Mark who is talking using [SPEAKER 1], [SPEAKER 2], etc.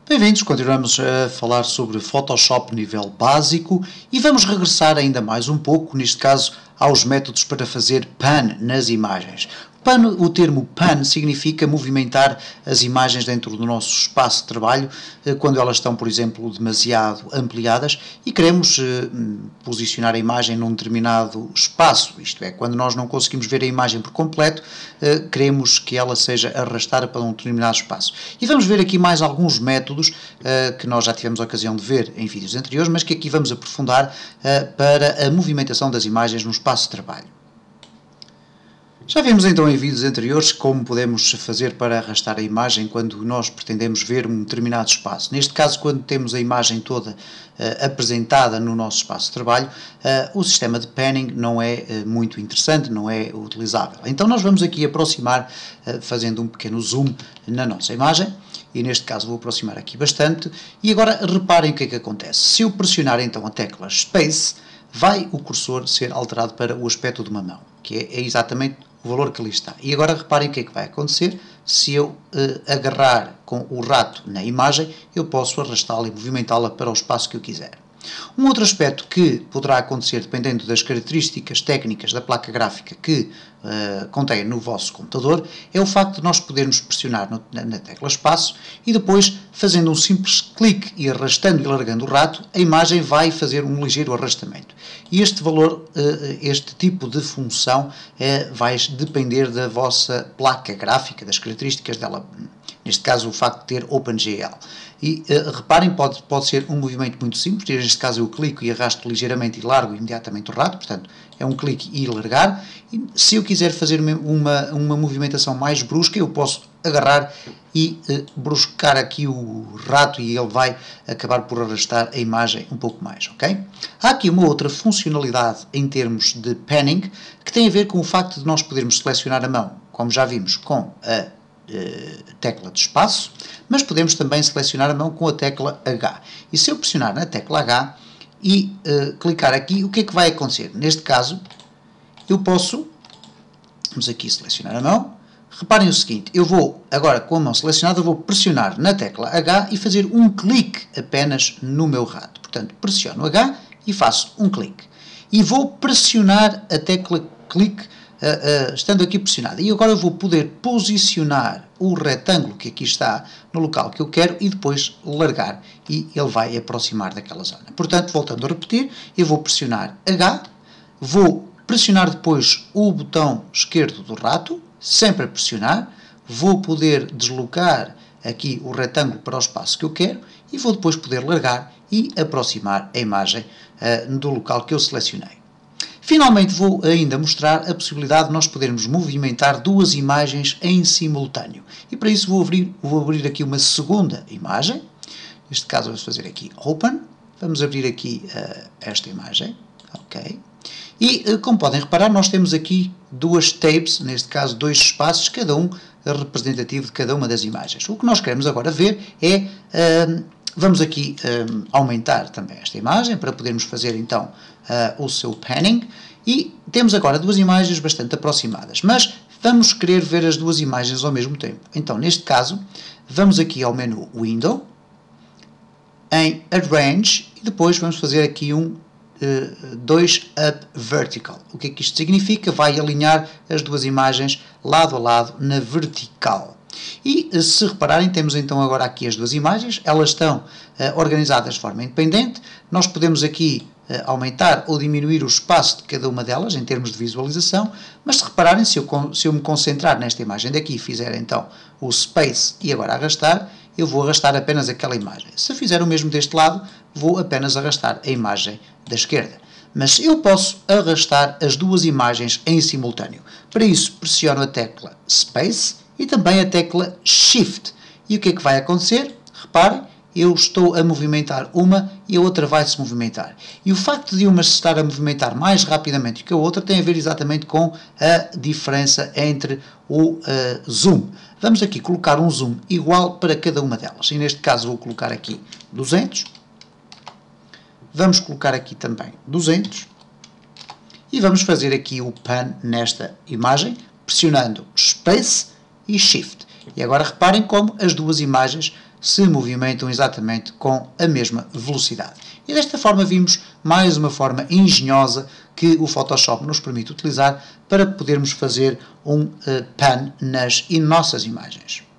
[SPEAKER 1] Bem-vindos, continuamos a falar sobre Photoshop nível básico e vamos regressar ainda mais um pouco, neste caso, aos métodos para fazer pan nas imagens. O termo pan significa movimentar as imagens dentro do nosso espaço de trabalho quando elas estão, por exemplo, demasiado ampliadas e queremos posicionar a imagem num determinado espaço, isto é, quando nós não conseguimos ver a imagem por completo, queremos que ela seja arrastada para um determinado espaço. E vamos ver aqui mais alguns métodos que nós já tivemos a ocasião de ver em vídeos anteriores, mas que aqui vamos aprofundar para a movimentação das imagens no espaço de trabalho. Já vimos então em vídeos anteriores como podemos fazer para arrastar a imagem quando nós pretendemos ver um determinado espaço. Neste caso, quando temos a imagem toda apresentada no nosso espaço de trabalho, o sistema de panning não é muito interessante, não é utilizável. Então nós vamos aqui aproximar, fazendo um pequeno zoom na nossa imagem, e neste caso vou aproximar aqui bastante, e agora reparem o que é que acontece. Se eu pressionar então a tecla Space, vai o cursor ser alterado para o aspecto de uma mão, que é exatamente o valor que ali está. E agora reparem o que é que vai acontecer. Se eu agarrar com o rato na imagem, eu posso arrastá-la e movimentá-la para o espaço que eu quiser. Um outro aspecto que poderá acontecer, dependendo das características técnicas da placa gráfica que contém no vosso computador, é o facto de nós podermos pressionar na tecla espaço e depois, fazendo um simples clique e arrastando e largando o rato, a imagem vai fazer um ligeiro arrastamento. E este valor, este tipo de função, vai depender da vossa placa gráfica, das características dela. Neste caso, o facto de ter OpenGL. E reparem, pode ser um movimento muito simples. Neste caso, eu clico e arrasto ligeiramente e largo imediatamente o rato. Portanto, é um clique e largar. E se eu quiser fazer uma movimentação mais brusca, eu posso agarrar e bruscar aqui o rato e ele vai acabar por arrastar a imagem um pouco mais, ok? Há aqui uma outra funcionalidade em termos de panning que tem a ver com o facto de nós podermos selecionar a mão, como já vimos com a tecla de espaço, mas podemos também selecionar a mão com a tecla H. E se eu pressionar na tecla H e clicar aqui, o que é que vai acontecer? Neste caso, eu posso, vamos aqui selecionar a mão, reparem o seguinte, eu vou, agora com a mão selecionada, vou pressionar na tecla H e fazer um clique apenas no meu rato. Portanto, pressiono H e faço um clique. E vou pressionar a tecla clique estando aqui pressionada. E agora eu vou poder posicionar o retângulo que aqui está no local que eu quero e depois largar e ele vai aproximar daquela zona. Portanto, voltando a repetir, eu vou pressionar H, vou pressionar depois o botão esquerdo do rato, sempre a pressionar, vou poder deslocar aqui o retângulo para o espaço que eu quero e vou depois poder largar e aproximar a imagem do local que eu selecionei. Finalmente vou ainda mostrar a possibilidade de nós podermos movimentar duas imagens em simultâneo. E para isso vou abrir aqui uma segunda imagem. Neste caso vamos fazer aqui Open. Vamos abrir aqui esta imagem. Ok. E como podem reparar, nós temos aqui duas tabs, neste caso dois espaços, cada um representativo de cada uma das imagens. O que nós queremos agora ver é... vamos aqui aumentar também esta imagem para podermos fazer então o seu panning e temos agora duas imagens bastante aproximadas, mas vamos querer ver as duas imagens ao mesmo tempo. Então, neste caso, vamos aqui ao menu Window, em Arrange e depois vamos fazer aqui 2 Up Vertical. O que é que isto significa? Vai alinhar as duas imagens lado a lado na vertical. E se repararem, temos então agora aqui as duas imagens, elas estão organizadas de forma independente, nós podemos aqui aumentar ou diminuir o espaço de cada uma delas em termos de visualização, mas se repararem, se eu me concentrar nesta imagem daqui e fizer então o Space e agora arrastar, eu vou arrastar apenas aquela imagem. Se fizer o mesmo deste lado, vou apenas arrastar a imagem da esquerda. Mas eu posso arrastar as duas imagens em simultâneo. Para isso, pressiono a tecla Space e também a tecla Shift. E o que é que vai acontecer? Reparem, eu estou a movimentar uma e a outra vai se movimentar. E o facto de uma se estar a movimentar mais rapidamente que a outra tem a ver exatamente com a diferença entre o zoom. Vamos aqui colocar um zoom igual para cada uma delas. E neste caso vou colocar aqui 200. Vamos colocar aqui também 200. E vamos fazer aqui o pan nesta imagem, pressionando Space e Shift. E agora reparem como as duas imagens se movimentam exatamente com a mesma velocidade. E desta forma vimos mais uma forma engenhosa que o Photoshop nos permite utilizar para podermos fazer um pan nas nossas imagens.